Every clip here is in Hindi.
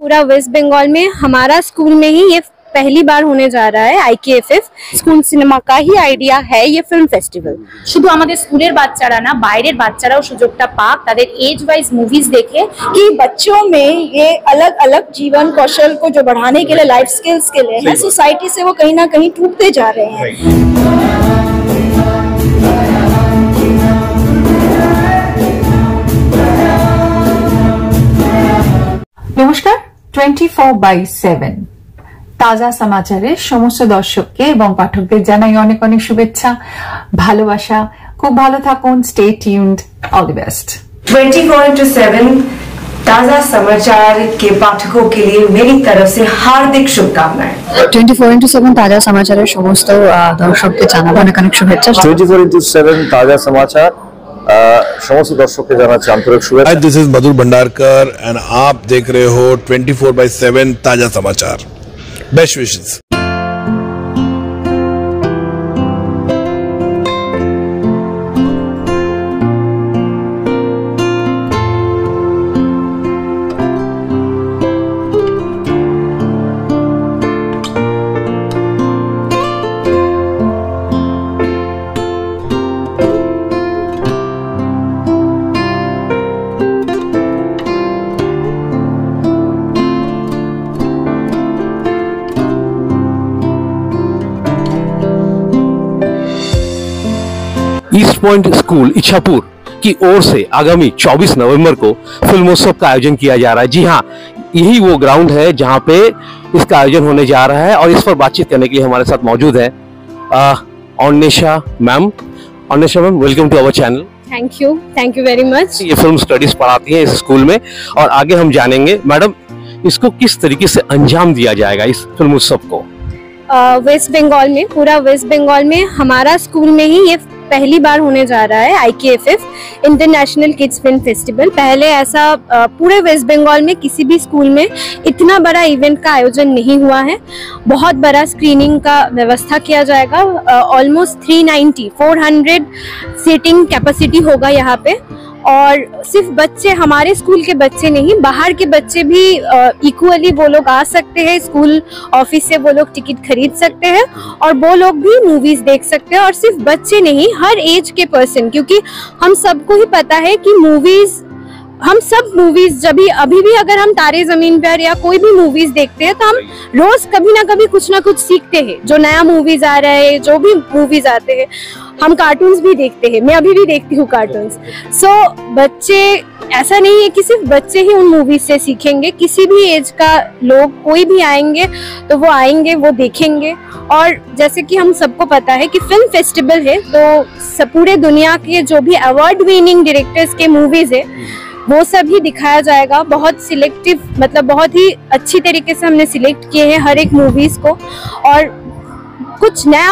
पूरा वेस्ट बंगाल में हमारा स्कूल में ही ये पहली बार होने जा रहा है। IKFF স্কুল সিনেমা का ही आइडिया है ये फिल्म फेस्टिवल। শুধু আমাদের স্কুলের বাচ্চারা না, বাইরের বাচ্চারাও সুযোগটা পাক তাদের এজ ওয়াইজ মুভিজ দেখে कि बच्चों में ये अलग अलग जीवन कौशल को जो बढ़ाने के लिए, लाइफ स्किल्स के लिए है, सोसाइटी से वो कहीं ना कहीं टूटते जा रहे हैं। নমস্কার, 24/7 তাজা সমাচারের সমস্ত দর্শককে এবং পাঠকদের জানাই অনেক অনেক শুভেচ্ছা, ভালোবাসা। খুব ভালো থাকুন, stay tuned, all the best. 24/7 ताजा समाचार के पाठकों के लिए मेरी तरफ से हार्दिक शुभकामनाएं। 24/7 ताजा समाचाরের সমস্ত দর্শককে জানাবো অনেক অনেক শুভেচ্ছা। 24/7 ताजा समाचार समस्त दर्शक के जाना आंतरिक शुभेच्छा। This is Madhur Bhandarkar and आप देख रहे हो 24/7 ताजा समाचार। Best wishes. East Point school Ichhapur की ओर से आगामी 24 नवंबर को फिल्मोत्सव का आयोजन किया जा रहा है। जी हाँ, यही वो ग्राउंड है जहां पे इसका आयोजन होने जा रहा है और इस पर बातचीत करने के लिए हमारे साथ मौजूद है Anvesha ma'am. Anvesha ma'am, welcome to our channel. Thank you very much. ये फिल्म स्टडीज पढ़ाती हैं इस स्कूल में और आगे हम जानेंगे मैडम इसको किस तरीके से अंजाम दिया जाएगा इस फिल्मोत्सव को। वेस्ट बंगाल में, पूरा वेस्ट बंगाल में हमारा स्कूल में ही ये पहली बार होने जा रहा है IKFF international kids film festival. पहले ऐसा पूरे वेस्ट बंगाल में किसी भी स्कूल में इतना बड़ा इवेंट का आयोजन नहीं हुआ है। बहुत बड़ा स्क्रीनिंग का व्यवस्था किया जाएगा। ऑलमोस्ट 400 सीटिंग कैपेसिटी होगा यहाँ पे और सिर्फ बच्चे, हमारे स्कूल के बच्चे नहीं, बाहर के बच्चे भी इक्वली वो लोग आ सकते हैं। स्कूल ऑफिस से वो लोग टिकट खरीद सकते हैं और वो लोग भी मूवीज देख सकते हैं। और सिर्फ बच्चे नहीं, हर एज के पर्सन, क्योंकि हम सबको ही पता है कि हम सब मूवीज जब भी अभी भी अगर हम तारे जमीन पर या कोई भी मूवीज देखते हैं तो हम रोज कभी ना कभी कुछ ना कुछ सीखते हैं। जो नया मूवीज आ रहा है, जो भी मूवीज आते हैं, हम कार्टून्स भी देखते हैं। मैं अभी भी देखती हूँ कार्टून्स। सो बच्चे, ऐसा नहीं है कि सिर्फ बच्चे ही उन मूवीज से सीखेंगे। किसी भी एज का लोग कोई भी आएंगे तो वो आएंगे, वो देखेंगे। और जैसे कि हम सबको पता है कि फिल्म फेस्टिवल है तो पूरे दुनिया के जो भी अवार्ड विनिंग डायरेक्टर्स के मूवीज है वो सब ही दिखाया जाएगा। बहुत सिलेक्टिव, मतलब बहुत ही अच्छी तरीके से हमने सिलेक्ट किए हैं हर एक मूवीज को। और कुछ नया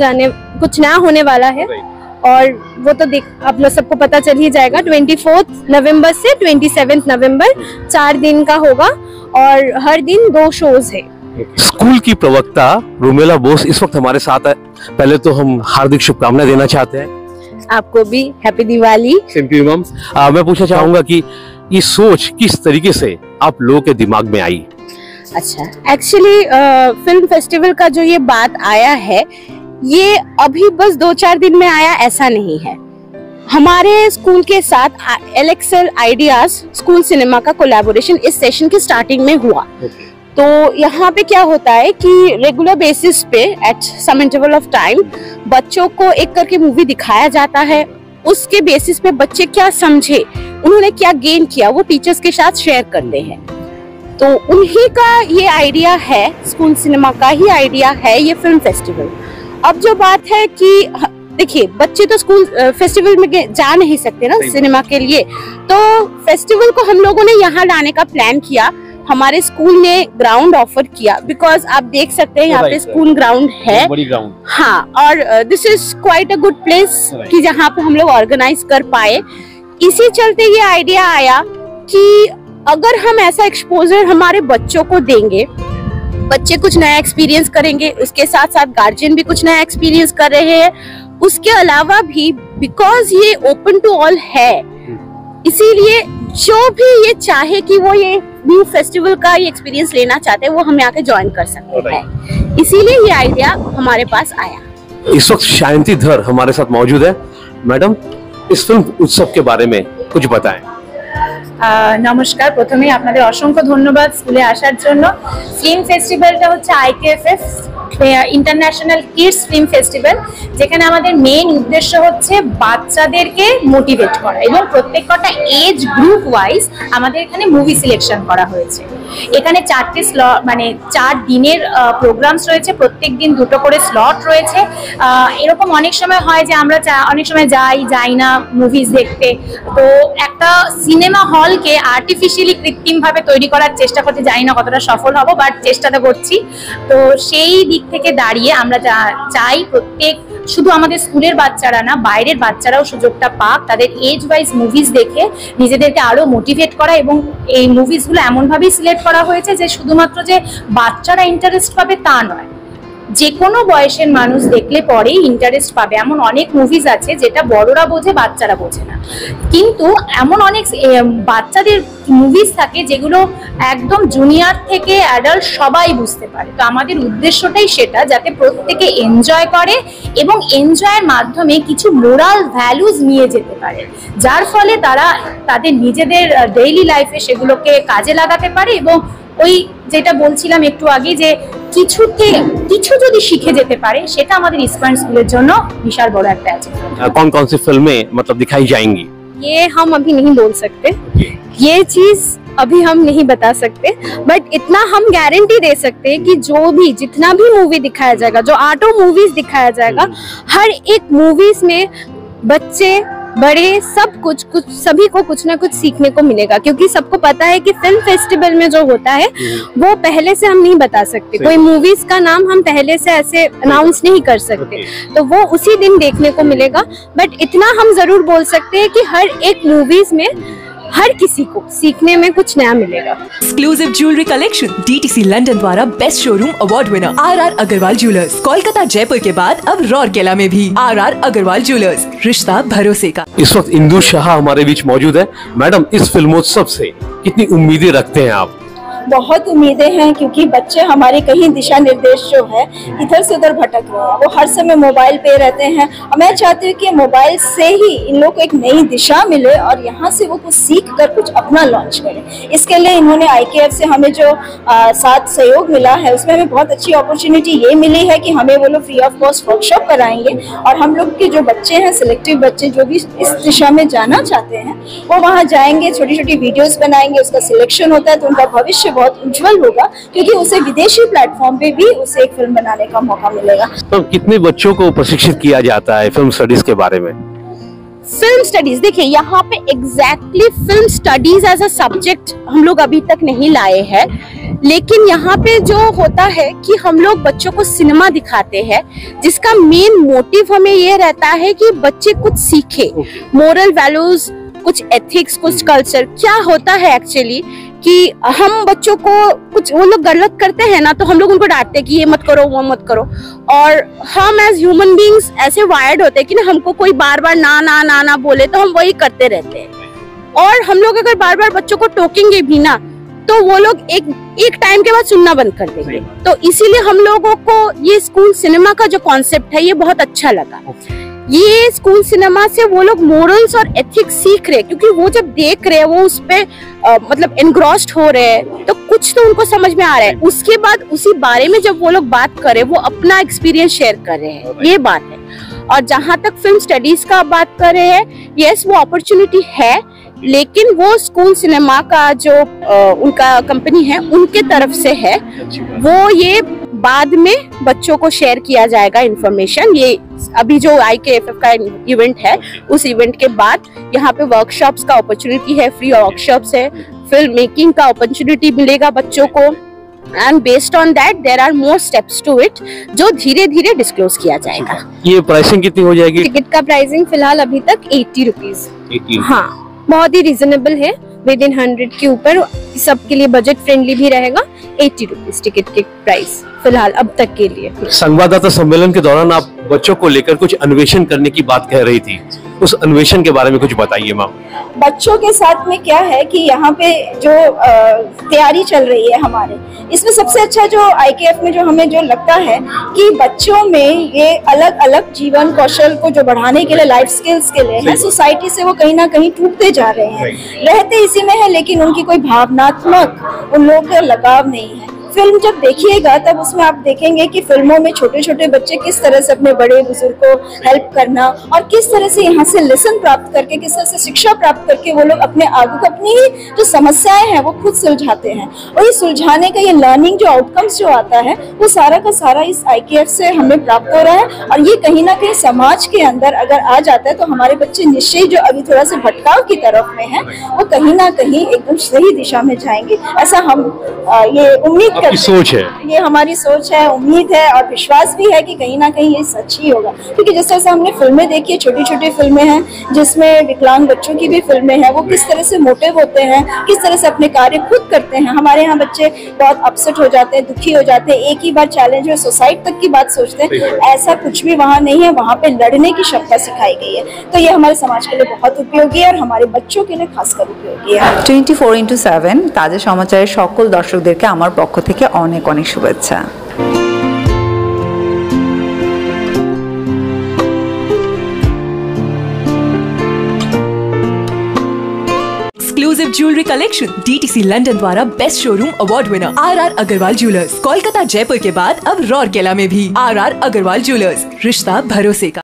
होने वाला है और वो तो आप लोग सबको पता चल ही जाएगा। 24 नवंबर से 27 नवंबर 4 दिन का होगा और हर दिन 2 शोज है। स्कूल की प्रवक्ता रुमेला बोस इस वक्त हमारे साथ है। पहले तो हम हार्दिक शुभकामनाएं देना चाहते हैं। आपको भी happy Diwali. Same to you ma'am. मैं पूछना चाहूंगा कि ये सोच किस तरीके से आप लोगों के दिमाग में आई? अच्छा, एक्चुअली फिल्म फेस्टिवल का जो ये बात आया है ये अभी बस 2-4 दिन में आया, ऐसा नहीं है। हमारे स्कूल के साथ LXL आइडियाज स्कूल सिनेमा का कोलैबोरेशन इस सेशन की स्टार्टिंग में हुआ। तो यहाँ पे क्या होता है कि रेगुलर बेसिस पे at some interval of time बच्चों को एक करके मूवी दिखाया जाता है। उसके बेसिस पे बच्चे क्या समझे, उन्होंने क्या गेन किया, वो टीचर्स के साथ शेयर करते हैं। तो उन्हीं का ये आइडिया है, स्कूल सिनेमा का ही आइडिया है ये फिल्म फेस्टिवल। अब जो बात है कि देखिए, बच्चे तो स्कूल फेस्टिवल में जा नहीं सकते ना सिनेमा के लिए, तो फेस्टिवल को हम लोगों ने यहाँ लाने का प्लान किया। हमारे स्कूल ने ग्राउंड ऑफर किया, बिकॉज आप देख सकते हैं यहाँ पे स्कूल ग्राउंड है। हाँ, और this is quite a good place कि जहाँ पे हम लोग ऑर्गेनाइज कर पाए। इसी चलते ये आइडिया आया कि अगर हम ऐसा एक्सपोजर हमारे बच्चों को देंगे, बच्चे कुछ नया एक्सपीरियंस करेंगे, उसके साथ साथ गार्जियन भी कुछ नया एक्सपीरियंस कर रहे हैं। उसके अलावा भी बिकॉज ये ओपन टू ऑल है, इसीलिए जो भी ये चाहे कि वो ये न्यू फेस्टिवल का ये एक्सपीरियंस लेना चाहते हैं वो हमें आके ज्वाइन कर सकते हैं, इसीलिए ये आइडिया हमारे पास आया। इस वक्त शांतिधर हमारे साथ मौजूद है। मैडम, इस फिल्म उत्सव के बारे में कुछ बताएं। নমস্কার, প্রথমেই আপনাদের অসংখ্য ধন্যবাদ স্কুলে আসার জন্য। ফিল্ম ফেস্টিভ্যালটা হচ্ছে IKFF international kids film festival, যেখানে আমাদের মেইন উদ্দেশ্য হচ্ছে বাচ্চাদেরকে মোটিভেট করা এবং প্রত্যেকটা এজ গ্রুপ ওয়াইজ আমাদের এখানে মুভি সিলেকশন করা হয়েছে। এখানে 4টে স্লট মানে 4 দিনের প্রোগ্রামস রয়েছে, প্রত্যেক দিন 2টো করে স্লট রয়েছে। এরকম অনেক সময় হয় যে আমরা অনেক সময় যাই না মুভিজ দেখতে, তো একটা সিনেমা হলকে আর্টিফিশিয়ালি কৃত্রিমভাবে তৈরি করার চেষ্টা করতে, জানি না কতটা সফল হব, বাট চেষ্টাটা করছি। তো সেই দিক থেকে দাঁড়িয়ে আমরা চাই প্রত্যেক শুধু আমাদের স্কুলের বাচ্চারা না, বাইরের বাচ্চারাও সুযোগটা পাক, তাদের এজ ওয়াইজ মুভিজ দেখে নিজেদেরকে আরো মোটিভেট করা। এবং এই মুভিজগুলো এমনভাবেই সিলেক্ট করা হয়েছে যে শুধুমাত্র যে বাচ্চারা ইন্টারেস্ট পাবে তা নয়, যে কোনো বয়সের মানুষ দেখলে পরেই ইন্টারেস্ট পাবে। এমন অনেক মুভিজ আছে যেটা বড়রা বোঝে বাচ্চারা বোঝে না, কিন্তু এমন অনেক বাচ্চাদের মুভিজ থাকে যেগুলো একদম জুনিয়র থেকে অ্যাডাল্ট সবাই বুঝতে পারে। তো আমাদের উদ্দেশ্যটাই সেটা, যাতে প্রত্যেকে এনজয় করে এবং এনজয়ের মাধ্যমে কিছু মোরাল ভ্যালুজ নিয়ে যেতে পারে, যার ফলে তারা তাদের নিজেদের ডেইলি লাইফে সেগুলোকে কাজে লাগাতে পারে। এবং ওই যেটা বলছিলাম একটু আগে যে কিছু যদি শিখে যেতে পারে, সেটা আমাদের ইস্পার্ন স্কুলের জন্য বিশাল বড় একটা অ্যাচিভমেন্ট। कौन-कौन सी फिल्में मतलब दिखाई जाएंगी? ये हम अभी नहीं बोल सकते, ये चीज अभी हम नहीं बता सकते, बट इतना हम गारंटी दे सकते हैं कि जितना भी मूवी दिखाया जाएगा, जो 8 मूवीज दिखाया जाएगा, हर एक मूवीज में बच्चे बड़े सभी को कुछ ना कुछ सीखने को मिलेगा। क्योंकि सबको पता है कि फिल्म फेस्टिवल में जो होता है वो पहले से हम नहीं बता सकते, कोई मूवीज का नाम हम पहले से ऐसे अनाउंस नहीं कर सकते, तो वो उसी दिन देखने को मिलेगा। बट इतना हम जरूर बोल सकते हैं कि हर एक मूवीज में हर किसी को सीखने में कुछ नया मिलेगा। Exclusive jewellery collection DTC London द्वारा best showroom award winner RR Agarwal jewellers, Kolkata Jaipur के बाद अब रौरकेला में भी RR अग्रवाल ज्वेलर्स, रिश्ता भरोसे का। इस वक्त इंदु शाह हमारे बीच मौजूद है। मैडम, इस फिल्मोत्सव से कितनी उम्मीदें रखते हैं आप? बहुत उम्मीदें हैं, क्योंकि बच्चे हमारे कहीं दिशा निर्देश जो है इधर से उधर भटक रहे हैं, वो हर समय मोबाइल पे रहते हैं। और मैं चाहती हूँ कि मोबाइल से ही इन लोग को एक नई दिशा मिले और यहाँ से वो कुछ सीख कर कुछ अपना लॉन्च करें। इसके लिए इन्होंने IKF से हमें जो साथ सहयोग मिला है, उसमें हमें बहुत अच्छी अपॉर्चुनिटी ये मिली है कि हमें वो लोग फ्री ऑफ कॉस्ट वर्कशॉप कराएंगे, और हम लोग के जो बच्चे हैं, सिलेक्टिव बच्चे जो भी इस दिशा में जाना चाहते हैं, वो वहाँ जाएंगे, छोटी छोटी वीडियोज बनाएंगे, उसका सिलेक्शन होता है, तो उनका भविष्य बहुत उज्जवल होगा, क्योंकि उसे विदेशी प्लेटफॉर्म पे भी उसे एक फिल्म बनाने का मौका मिलेगा। तो कितने बच्चों को प्रशिक्षित किया जाता है फिल्म स्टडीज के बारे में? फिल्म स्टडीज, देखिए यहाँ पे exactly film studies as a subject हम लोग अभी तक नहीं लाए हैं, लेकिन यहाँ पे जो होता है कि हम लोग बच्चों को सिनेमा दिखाते हैं, जिसका मेन मोटिव हमें ये रहता है कि बच्चे कुछ सीखे, मोरल वैल्यूज, कुछ एथिक्स, कुछ कल्चर। क्या होता है एक्चुअली कि हम बच्चों को कुछ, वो लोग गलत करते हैं ना, तो हम लोग उनको डांटते हैं कि ये मत करो वो मत करो, और हम एज ह्यूमन बींग्स ऐसे वायर्ड होते हैं कि ना हमको कोई बार बार ना ना ना ना बोले तो हम वही करते रहते हैं। और हम लोग अगर बार बार बच्चों को टोकेंगे भी ना, तो वो लोग एक टाइम के बाद सुनना बंद कर देंगे। तो इसीलिए हम लोगों को ये स्कूल सिनेमा का जो कॉन्सेप्ट है ये बहुत अच्छा लगा। ये स्कूल सिनेमा से वो लोग मोरल्स और एथिक्स सीख रहे हैं, क्योंकि वो जब देख रहे हैं वो उस पे मतलब एनग्रॉस्ड हो रहे हैं, तो कुछ तो उनको समझ में आ रहा है। उसके बाद उसी बारे में जब वो लोग बात कर रहे हैं, वो अपना एक्सपीरियंस शेयर कर रहे हैं, ये बात है। और जहाँ तक फिल्म स्टडीज का बात कर रहे हैं, यस वो अपॉर्चुनिटी है, लेकिन वो स्कूल सिनेमा का जो उनका कंपनी है उनके तरफ से है, वो ये बाद में बच्चों को शेयर किया जाएगा इन्फॉर्मेशन। ये अभी जो IKFF का इवेंट है, उस इवेंट के बाद यहाँ पे वर्कशॉप्स का अपॉर्चुनिटी है, फ्री वर्कशॉप्स है, फिल्म मेकिंग का अपॉर्चुनिटी मिलेगा बच्चों को, and based on that there are more steps to it, जो धीरे धीरे डिस्क्लोज किया जाएगा। ये प्राइसिंग कितनी हो जाएगी? टिकट का प्राइसिंग फिलहाल अभी तक 80 रुपीज। हाँ, बहुत ही रिजनेबल है, विद इन 100 के ऊपर, सबके लिए बजट फ्रेंडली भी रहेगा। 80 रुपीज टिकट के प्राइस फिलहाल अब तक के लिए। संवाददाता सम्मेलन के दौरान आप बच्चों को लेकर कुछ अन्वेषण करने की बात कह रही थी, उस अन्वेषण के बारे में कुछ बताइए मैम। बच्चों के साथ में क्या है कि यहाँ पे जो तैयारी चल रही है हमारे, इसमें सबसे अच्छा जो IKF में जो हमें जो लगता है कि बच्चों में ये अलग अलग जीवन कौशल को जो बढ़ाने के लिए, लाइफ स्किल्स के लिए है, सोसाइटी से वो कहीं ना कहीं टूटते जा रहे हैं, रहते इसी में है लेकिन उनकी कोई भावनात्मक उन लोगों का लगाव नहीं है। फिल्म जब देखिएगा तब उसमें आप देखेंगे कि फिल्मों में छोटे छोटे बच्चे किस तरह से अपने बड़े बुजुर्ग को हेल्प करना और किस तरह से यहाँ से लेसन प्राप्त करके, किस तरह से शिक्षा प्राप्त करके वो लोग अपने आगे को, अपनी जो समस्याएं हैं वो खुद सुलझाते हैं। और ये सुलझाने का, ये लर्निंग जो आउटकम्स जो आता है वो सारा का सारा इस IKF से हमें प्राप्त हो रहा है। और ये कहीं ना कहीं समाज के अंदर अगर आ जाता है तो हमारे बच्चे निश्चय जो अभी थोड़ा सा भटकाव की तरफ में है वो कहीं ना कहीं एकदम सही दिशा में जाएंगे, ऐसा हम ये उम्मीद सोच है, ये हमारी सोच है, उम्मीद है और विश्वास भी है कि कहीं ना कहीं ये सच ही होगा। क्योंकि जिस तरह से हमने फिल्में देखी है, छोटी छोटी फिल्में हैं जिसमें विकलांग बच्चों की भी फिल्में हैं, वो किस तरह से मोटिव होते हैं, किस तरह से अपने कार्य खुद करते हैं। हमारे यहाँ बच्चे बहुत अपसेट हो जाते हैं, दुखी हो जाते हैं, एक ही बार चैलेंज में सुसाइड तक की बात सोचते हैं। ऐसा कुछ भी वहाँ नहीं है, वहाँ पे लड़ने की क्षमता सिखाई गई है। तो ये हमारे समाज के लिए बहुत उपयोगी है और हमारे बच्चों के लिए खासकर उपयोगी है। 24x7 ताजा समाचाরের সকল দর্শকদেরকে আমার পক্ষ থেকে অনেক অনেক শুভেচ্ছা। Exclusive jewellery collection DTC London द्वारा best showroom award winner RR Agarwal jewellers, Kolkata Jaipur के बाद अब रौरकेला में भी RR अग्रवाल ज्वेलर्स, रिश्ता भरोसे का।